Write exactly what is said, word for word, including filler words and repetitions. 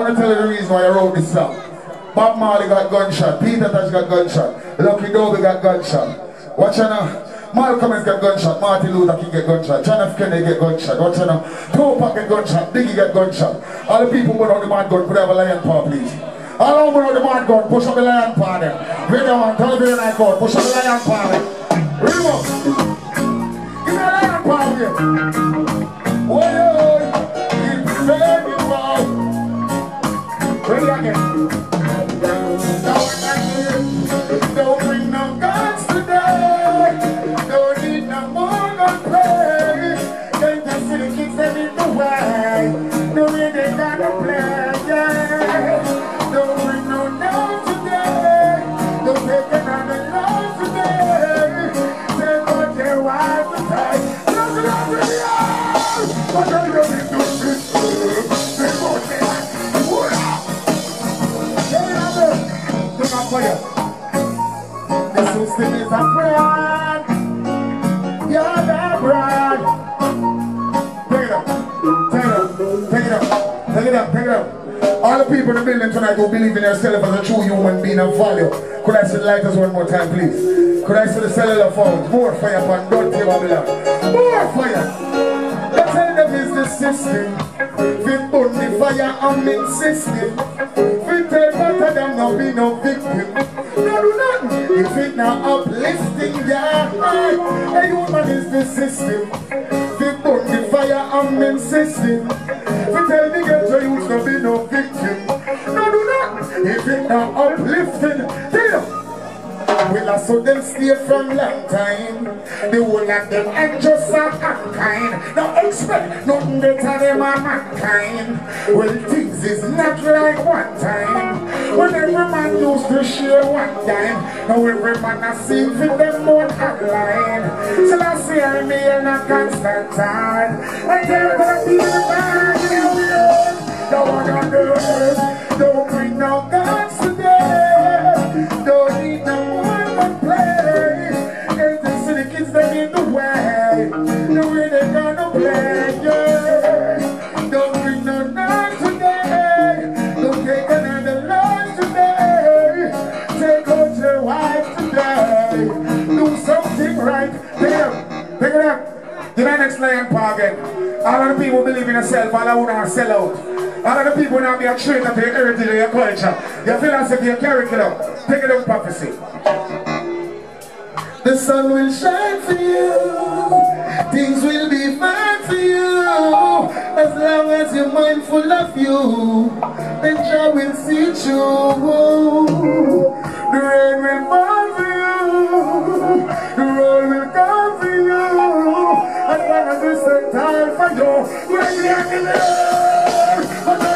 want to tell you the reason why I wrote this song. Bob Marley got gunshot, Peter Tosh got gunshot, Lucky Dube got gunshot. Watch out now. Malcolm X got gunshot, Martin Luther King get gunshot, John F. Kennedy get gunshot, watch out now. Tupac get gunshot, Biggie get gunshot. All the people who out the mad gun could have a lion paw, please. All who out the mad gun, push up the lion paw there. Video one, television night gun, push up the lion paw there. Remove. Give me a lion paw here. Whoa, it's very well. Ready again. Don't bring no guns today. Don't need no more gun play. Can't just see the kids that in the way. The way they gotta play, yeah. Don't bring no down today. Don't take another loss today. Take what their wives to pay. Don't get out of the house. But I don't need to sit. Take what they have. Hold up. Get it out there. Look out for you. The system is a fraud. You're the bride. Take it up. Take it up. Take it up. Take it up. Take it up. All the people in the building tonight who believe in themselves as a true human being of value. Could I see the lighters one more time, please? Could I see the cellular phones? More fire upon don't tell Babylon. More fire. The tell them is the system. Fit burn the fire, I'm insisting. Fit tell better than no be no victim. No do nothing. If it now uplifting, yeah. A human is the system. Fit burn the fire, I'm insisting. Fit tell the girls who used to be no victim. No do nothing. If it now uplifting, tell them. Well, I saw them stay from long time. The whole of them and just are unkind. Now expect nothing better than my mankind. Well, things is not like one time. When every man used to share one dime. Now every man has seen for them one online. So I see I mean a constant time. And they're gonna be the man in the world. Don't wanna do it. Don't bring no guns today. Don't need no play. They just see the kids that in the way. The way they gonna play, yeah. Don't bring no knife today. Don't take another life today. Take out your wife today. Do something right. Pick it up. Pick it up. Give me the next lion paw again. All of the people believe in themselves, all of them sell out. All of the people now be a traitor to your heritage and your culture. Your philosophy, your curriculum. Take it up, prophecy. The sun will shine for you. Things will be fine for you. As long as you're mindful of you, then Jah will see you. The rain will fall for you. The road will come for you. As long as you set time for you, when you're in the